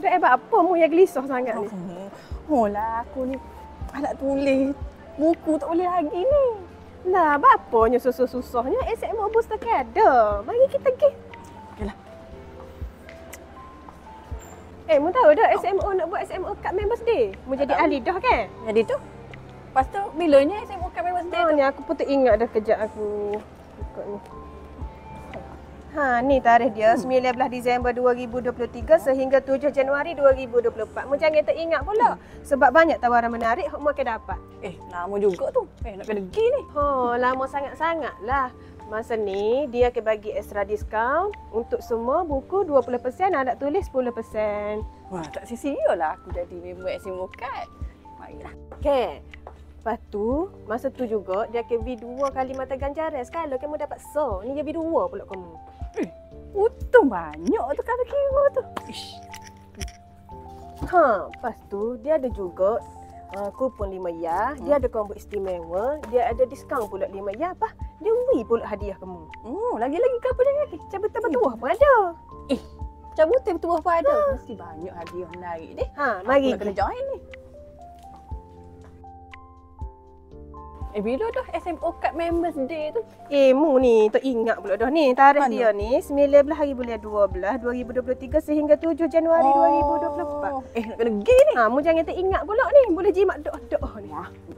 Dah buat apa mu yang gelisah sangat ni? Mula aku ni anak tulis. Buku tak boleh lagi ni. Lah, bapanya susah-susahnya SMO booster kan ada. Bagi kita pergi. Okeylah. Mu tahu dah SMO nak buat SMO card members day. Mu jadi ahli dah kan? Jadi tu. Lepas tu bilanya saya buka Members Day tu? Ni aku pun teringat dah kejap aku ikut ni. Ni tarikh dia 19 Disember 2023 sehingga 7 Januari 2024. Mu jangan teringat pula sebab banyak tawaran menarik hok mu akan dapat. Lama juga tu. Nak kena pergi ni. Lama sangat-sangat lah. Masa ni dia akan bagi extra diskaun untuk semua buku 20%, anak tulis 10%. Wah, tak sia-sia lah aku jadi member SMO Card. Marilah. Okay. Lepas tu, masa tu juga dia akan bagi 2 kali mata ganjaran. Sekali kamu dapat so, ni dia bagi 2 pula kamu. Untung banyak tu kalau kira tu. Ish. Lepas tu dia ada juga kupon 5 ya. Dia ada combo istimewa. Dia ada diskaun pula 5 ya. Apa? Dia beri pula hadiah kamu. Lagi-lagi ke apa dia lagi? Cabutan bertuah pun ada. Cabutan bertuah pun ada. Mesti banyak hadiah menarik deh. Mari aku nak kena join ni. Bila dah SMO Card Members Day tu? Mu ni tak ingat pula dah ni. Tarikh dia ni 19 hari bulan 12 2023 sehingga 7 Januari 2024. Nak kena pergi ni. Mu jangan teringat pula ni. Boleh jimat doa-doa ni.